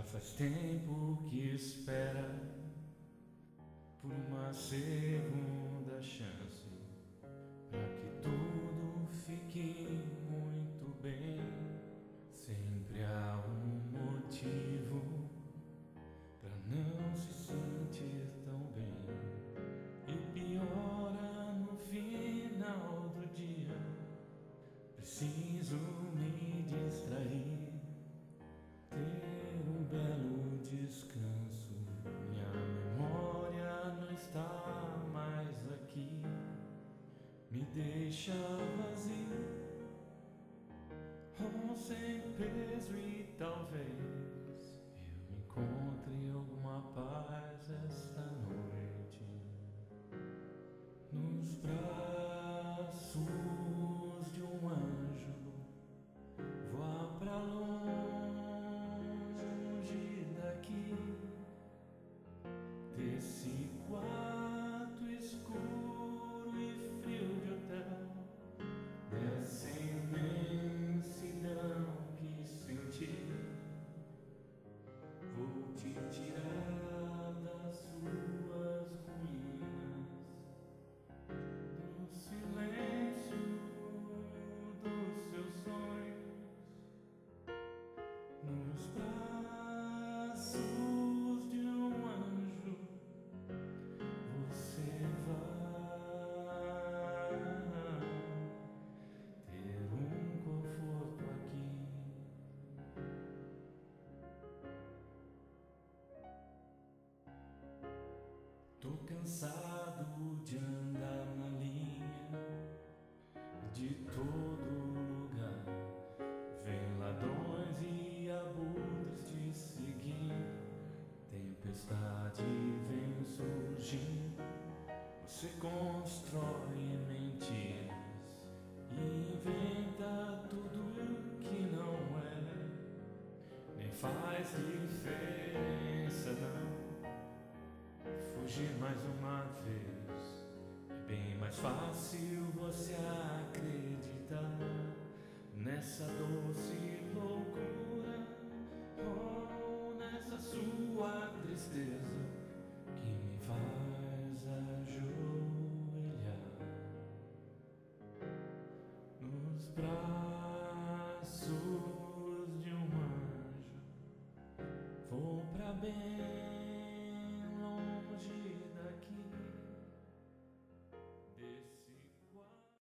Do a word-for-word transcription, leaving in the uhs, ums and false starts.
Já faz tempo que espera por uma segunda chance, pra que tudo fique muito bem. Sempre há um motivo pra não se sentir tão bem, e piora no final do dia. Preciso me distrair, ter um belo descanso. Minha memória não está mais aqui, me deixa vazio, ou sem peso, e talvez eu encontre alguma paz esta noite nos braços de um anjo. Voar pra longe daqui, desse quarto escuro e frio de hotel, dessa imensidão que senti. Vou te tirar das suas ruínas, do silêncio dos seus sonhos, nos braços de um anjo. Você vai ter um conforto aqui. Tô cansado de andar na linha de todo lugar. Vem ladrões e abutres te seguindo, tempestade vem surgindo. Você constrói mentiras e inventa tudo que não é. Nem faz diferença não fugir mais uma vez. É bem mais fácil você acreditar nessa doce loucura, ou nessa sua tristeza que me faz ajoelhar nos braços